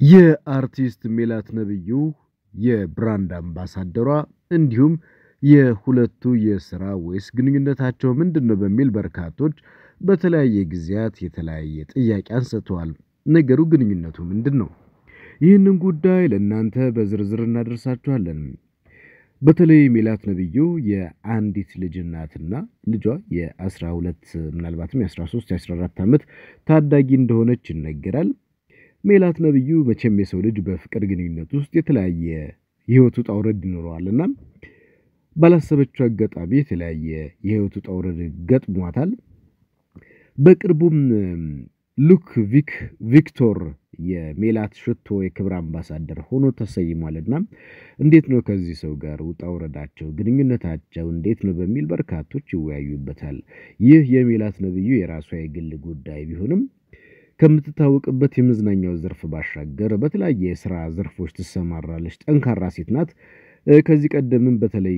የአርቲስት ሜላት ነብዩ የብራንድ አምባሳደሯ እንዲሁም የሁለቱ የሥራ ወይስ ግንኙነታቸው ምንድነው በሚል በርካቶች በተለያየ ጊዜያት የተለያየ ጥያቄ አንስተዋል። ነገሩ ግንኙነቱ ምንድነው? ይህንን ጉዳይ ለእናንተ በዝርዝር እናደርሳችኋለን። በተለይ ሜላት ነብዩ የአንዲት ልጅ እናትና ልጇ የ12 ምናልባትም የ13 የ14 ዓመት ታዳጊ እንደሆነች ይነገራል። ሜላት ነብዩ መቼም የሰው ልጅ በፍቅር ግንኙነት ውስጥ የተለያየ የህይወት ውጣ ውረድ ይኖረዋልና ባላሰበችው አጋጣሚ የተለያየ የህይወት ውጣ ውረድ ገጥሟታል። በቅርቡም ሉክ ቪክቶር የሜላት ሽቶ የክብር አምባሳደር ሆኖ ተሰይሟልና እንዴት ነው ከዚህ ሰው ጋር ውጣ ውረዳቸው ግንኙነታቸው እንዴት ነው በሚል በርካቶች ይወያዩበታል። ይህ የሜላት ነብዩ የራሷ የግል ጉዳይ ቢሆንም ከምትታወቅበት የመዝናኛው ዘርፍ ባሻገር በተለያየ የሥራ ዘርፎች ትሰማራለች። ጠንካራ ሴት ናት። ከዚህ ቀደምም በተለይ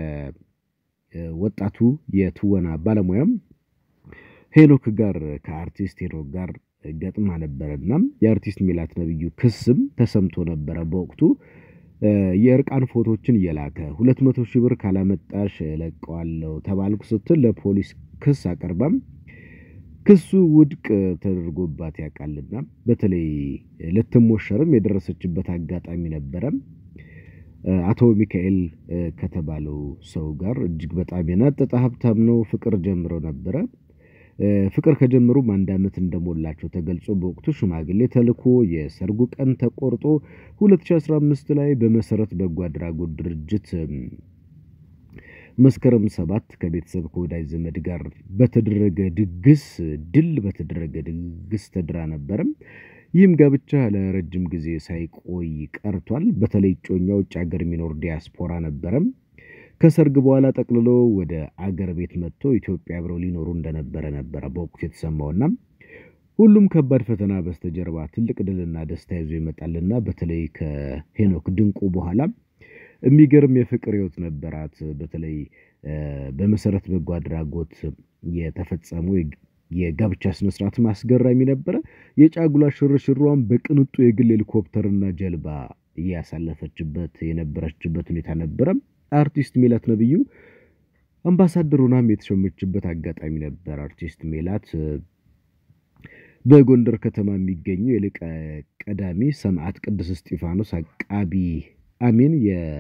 ከወጣቱ የትወና ባለሙያም ሄኖክ ጋር ከአርቲስት ሄኖክ ጋር ገጥማ ነበርና የአርቲስት ሜላት ነብዩ ክስም ተሰምቶ ነበር። በወቅቱ የእርቃን ፎቶችን እየላከ 200,000 ብር ካላመጣሽ ለቀዋለሁ ተባልኩ ስትል ለፖሊስ ክስ አቀርባም ክሱ ውድቅ ተደርጎባት ያቃልና በተለይ ለተሞሸርም የደረሰችበት አጋጣሚ ነበር። አቶ ሚካኤል ከተባለው ሰው ጋር እጅግ በጣም የናጠጠ ሀብታም ነው ፍቅር ጀምረው ነበር። ፍቅር ከጀመሩ አንድ አመት እንደሞላቸው ተገልጾ በወቅቱ ሽማግሌ ተልኮ የሰርጉ ቀን ተቆርጦ 2015 ላይ በመሰረት በጎ አድራጎት ድርጅት መስከረም 7 ከቤተሰብ ከወዳጅ ዘመድ ጋር በተደረገ ድግስ ተድራ ነበር። ይህም ጋብቻ ለረጅም ጊዜ ሳይቆይ ቀርቷል። በተለይ ጮኛው ውጭ ሀገር የሚኖር ዲያስፖራ ነበር። ከሰርግ በኋላ ጠቅልሎ ወደ አገር ቤት መጥቶ ኢትዮጵያ አብረው ሊኖሩ እንደነበረ ነበር በወቅቱ የተሰማውና ሁሉም ከባድ ፈተና በስተጀርባ ትልቅ ድልና ደስታ ይዞ ይመጣልና በተለይ ከሄኖክ ድንቁ በኋላ የሚገርም የፍቅር ህይወት ነበራት። በተለይ በመሰረት በጎ አድራጎት የተፈጸመው የጋብቻ ስነ ስርዓት ማስገራሚ ነበር። የጫጉላ ሽርሽሯን በቅንጡ የግል ሄሊኮፕተርና ጀልባ ያሳለፈችበት የነበረችበት ሁኔታ ነበር። አርቲስት ሜላት ነብዩ አምባሳደር ሆናም የተሾመችበት አጋጣሚ ነበር። አርቲስት ሜላት በጎንደር ከተማ የሚገኘው የሊቀ ቀዳሚ ሰማዕት ቅዱስ እስጢፋኖስ አቃቢ አሚን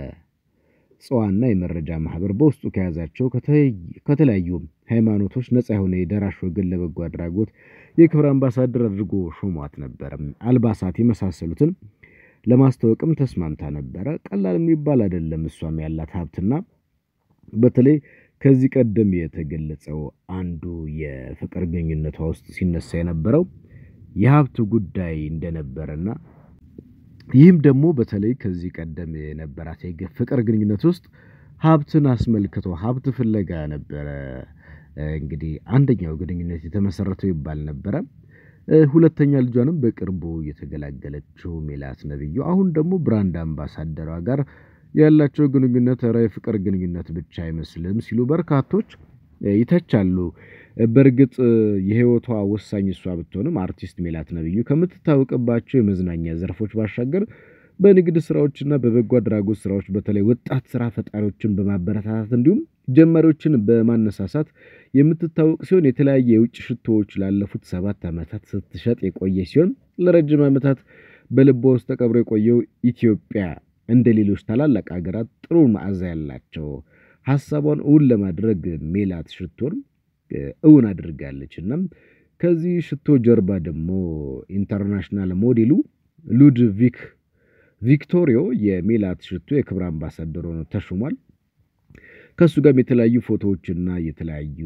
የጽዋና የመረጃ ማህበር በውስጡ ከያዛቸው ከተለያዩ ሃይማኖቶች ነፃ የሆነ የደራሽ ወገን ለበጎ አድራጎት የክብር አምባሳደር አድርጎ ሾሟት ነበር። አልባሳት የመሳሰሉትን ለማስተዋወቅም ተስማምታ ነበር። ቀላል የሚባል አይደለም። እሷም ያላት ሀብትና በተለይ ከዚህ ቀደም የተገለጸው አንዱ የፍቅር ግንኙነቷ ውስጥ ሲነሳ የነበረው የሀብት ጉዳይ እንደነበረና ይህም ደግሞ በተለይ ከዚህ ቀደም የነበራት የፍቅር ግንኙነት ውስጥ ሀብትን አስመልክቶ ሀብት ፍለጋ ነበር። እንግዲህ አንደኛው ግንኙነት የተመሰረተው ይባል ነበር። ሁለተኛ ልጇንም በቅርቡ የተገላገለችው ሜላት ነብዩ አሁን ደግሞ ብራንድ አምባሳደሯ ጋር ያላቸው ግንኙነት ራይ ፍቅር ግንኙነት ብቻ አይመስልም ሲሉ በርካቶች ይተቻሉ። በርግጥ የህይወቷ ወሳኝ እሷ ብትሆንም አርቲስት ሜላት ነብዩ ከምትታወቅባቸው የመዝናኛ ዘርፎች ባሻገር በንግድ ስራዎችና በበጎ አድራጎት ስራዎች በተለይ ወጣት ስራ ፈጣሪዎችን በማበረታታት እንዲሁም ጀማሪዎችን በማነሳሳት የምትታወቅ ሲሆን የተለያየ የውጭ ሽቶዎች ላለፉት 7 ዓመታት ስትሸጥ የቆየ ሲሆን ለረጅም ዓመታት በልቧ ውስጥ ተቀብሮ የቆየው ኢትዮጵያ እንደሌሎች ታላላቅ ሀገራት ጥሩ መዓዛ ያላቸው ሐሳቧን እውን ለማድረግ ሜላት ሽቶን እውን አድርጋለችና ከዚህ ሽቶ ጀርባ ደግሞ ኢንተርናሽናል ሞዴሉ ሉድቪክ ቪክቶሪዮ የሜላት ሽቶ የክብር አምባሳደር ሆኖ ተሾሟል። ከሱ ጋር የተለያዩ ፎቶዎችና የተለያዩ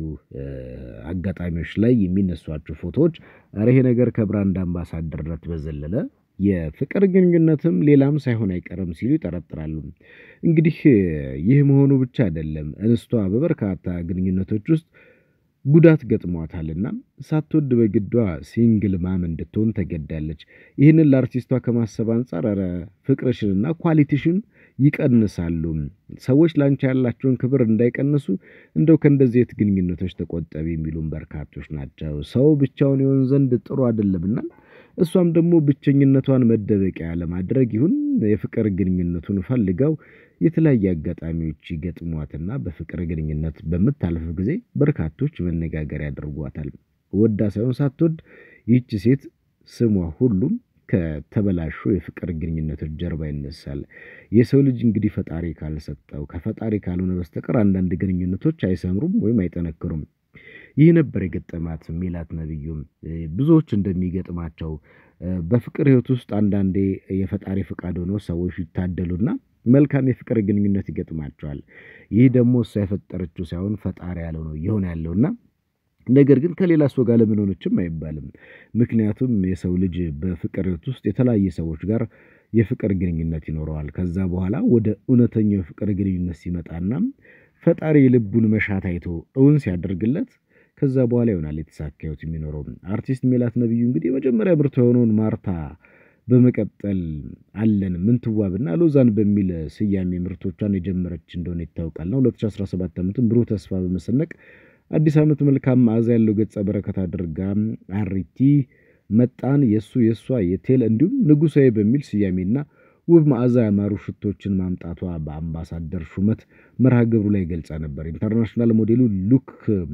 አጋጣሚዎች ላይ የሚነሷቸው ፎቶዎች ይሄ ነገር ከብራንድ አምባሳደርነት በዘለለ የፍቅር ግንኙነትም ሌላም ሳይሆን አይቀርም ሲሉ ይጠረጥራሉ። እንግዲህ ይህ መሆኑ ብቻ አይደለም። እንስቷ በበርካታ ግንኙነቶች ውስጥ ጉዳት ገጥሟታልና ሳትወድ በግዷ ሲንግል ማም እንድትሆን ተገዳለች። ይህንን ለአርቲስቷ ከማሰብ አንፃር ፍቅርሽንና ኳሊቲሽን ይቀንሳሉ። ሰዎች ላንቺ ያላቸውን ክብር እንዳይቀንሱ እንደው ከእንደዚህ ግንኙነቶች ተቆጠቢ የሚሉን በርካቶች ናቸው። ሰው ብቻውን ይሆን ዘንድ ጥሩ አይደለምና እሷም ደግሞ ብቸኝነቷን መደበቂያ ለማድረግ ይሁን የፍቅር ግንኙነቱን ፈልገው የተለያየ አጋጣሚዎች ይገጥሟትና በፍቅር ግንኙነት በምታልፍ ጊዜ በርካቶች መነጋገር ያደርጓታል። ወዳ ሳይሆን ሳትወድ ይህች ሴት ስሟ ሁሉም ከተበላሹ የፍቅር ግንኙነቶች ጀርባ ይነሳል። የሰው ልጅ እንግዲህ ፈጣሪ ካልሰጠው ከፈጣሪ ካልሆነ በስተቀር አንዳንድ ግንኙነቶች አይሰምሩም ወይም አይጠነክሩም። ይህ ነበር የገጠማት ሜላት ነብዩም ብዙዎች እንደሚገጥማቸው በፍቅር ህይወት ውስጥ አንዳንዴ የፈጣሪ ፍቃድ ሆኖ ሰዎች ይታደሉና መልካም የፍቅር ግንኙነት ይገጥማቸዋል። ይህ ደግሞ እሷ የፈጠረችው ሳይሆን ፈጣሪ ያለው ነው ይሆን ያለውና ነገር ግን ከሌላ ሰው ጋር ለምን ሆነችም አይባልም። ምክንያቱም የሰው ልጅ በፍቅር ህይወት ውስጥ የተለያየ ሰዎች ጋር የፍቅር ግንኙነት ይኖረዋል። ከዛ በኋላ ወደ እውነተኛው የፍቅር ግንኙነት ሲመጣና ፈጣሪ የልቡን መሻት አይቶ እውን ሲያደርግለት ከዛ በኋላ ይሆናል የተሳካ ህይወት የሚኖረው። አርቲስት ሜላት ነብዩ እንግዲህ የመጀመሪያ ምርቷ የሆነውን ማርታ በመቀጠል አለን ምንትዋብና ሎዛን በሚል ስያሜ ምርቶቿን የጀመረች እንደሆነ ይታወቃል። 2017 ዓመቱን ብሩህ ተስፋ በመሰነቅ አዲስ ዓመት መልካም መዓዛ ያለው ገጸ በረከት አድርጋ አሪቲ መጣን የሱ የሷ የቴል እንዲሁም ንጉሳዊ በሚል ስያሜና ውብ መዓዛ ያማሩ ሽቶችን ማምጣቷ በአምባሳደር ሹመት መርሃ ግብሩ ላይ ገልጻ ነበር። ኢንተርናሽናል ሞዴሉ ሉክ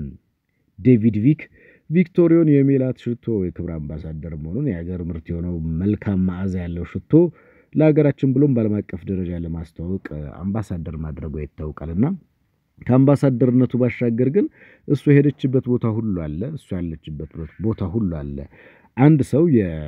ዴቪድ ቪክቶሪዮን የሜላት ሽቶ የክብር አምባሳደር መሆኑን የሀገር ምርት የሆነው መልካም መዓዛ ያለው ሽቶ ለሀገራችን ብሎም በዓለም አቀፍ ደረጃ ለማስተዋወቅ አምባሳደር ማድረጉ ይታወቃልና ከአምባሳደርነቱ ባሻገር ግን እሱ የሄደችበት ቦታ ሁሉ አለ እሱ ያለችበት ቦታ ሁሉ አለ። አንድ ሰው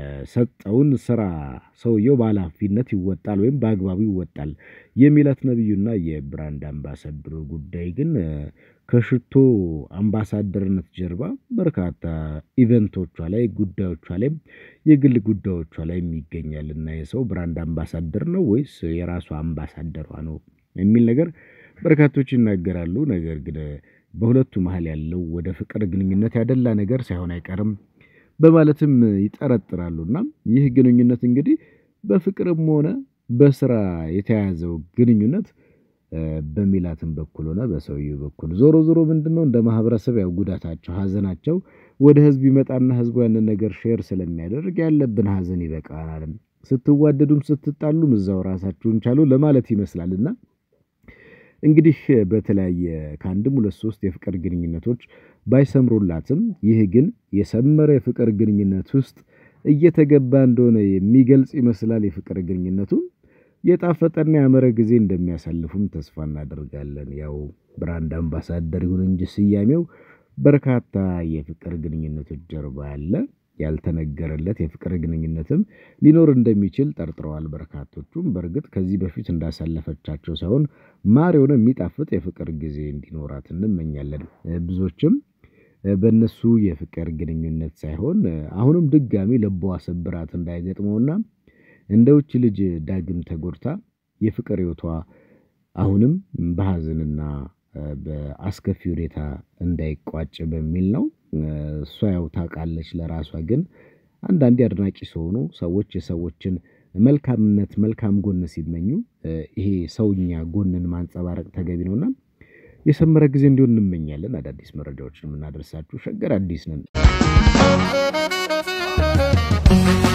የሰጠውን ስራ ሰውየው ባለኃላፊነት ይወጣል ወይም በአግባቡ ይወጣል። የሜላት ነብዩና የብራንድ አምባሳደሩ ጉዳይ ግን ከሽቶ አምባሳደርነት ጀርባ በርካታ ኢቨንቶቿ ላይ ጉዳዮቿ ላይ የግል ጉዳዮቿ ላይ ይገኛልና የሰው ብራንድ አምባሳደር ነው ወይስ የራሱ አምባሳደሯ ነው የሚል ነገር በርካቶች ይናገራሉ። ነገር ግን በሁለቱ መሃል ያለው ወደ ፍቅር ግንኙነት ያደላ ነገር ሳይሆን አይቀርም በማለትም ይጠረጥራሉና ይህ ግንኙነት እንግዲህ በፍቅርም ሆነ በስራ የተያዘው ግንኙነት በሜላትም በኩል ሆነ በሰውየው በኩል ዞሮ ዞሮ ምንድነው እንደ ማህበረሰብ ያው ጉዳታቸው ሀዘናቸው ወደ ህዝብ ይመጣና ህዝቡ ያንን ነገር ሼር ስለሚያደርግ ያለብን ሀዘን ይበቃናል። ስትዋደዱም ስትጣሉም እዛው ራሳችሁን ቻሉ ለማለት ይመስላልና እንግዲህ በተለያየ ከአንድም ሁለት ሶስት የፍቅር ግንኙነቶች ባይሰምሩላትም ይህ ግን የሰመረ የፍቅር ግንኙነት ውስጥ እየተገባ እንደሆነ የሚገልጽ ይመስላል። የፍቅር ግንኙነቱ የጣፈጠና ያመረ ጊዜ እንደሚያሳልፉም ተስፋ እናደርጋለን። ያው ብራንድ አምባሳደር ይሁን እንጂ ስያሜው በርካታ የፍቅር ግንኙነቶች ጀርባ ያለ ያልተነገረለት የፍቅር ግንኙነትም ሊኖር እንደሚችል ጠርጥረዋል በርካቶቹም። በርግጥ ከዚህ በፊት እንዳሳለፈቻቸው ሳይሆን ማር የሆነ የሚጣፍጥ የፍቅር ጊዜ እንዲኖራት እንመኛለን። ብዙዎችም በእነሱ የፍቅር ግንኙነት ሳይሆን አሁንም ድጋሚ ልቧ ስብራት እንዳይገጥመውና እንደ ውጭ ልጅ ዳግም ተጎድታ የፍቅር ህይወቷ አሁንም በሐዘንና በአስከፊ ሁኔታ እንዳይቋጭ በሚል ነው። እሷ ያው ታውቃለች ለራሷ ግን አንዳንዴ አድናቂ ሲሆኑ ሰዎች የሰዎችን መልካምነት መልካም ጎን ሲመኙ ይሄ ሰውኛ ጎንን ማንጸባረቅ ተገቢ ነውና የሰመረ ጊዜ እንዲሆን እንመኛለን። አዳዲስ መረጃዎችን የምናደርሳችሁ ሸገር አዲስ ነን።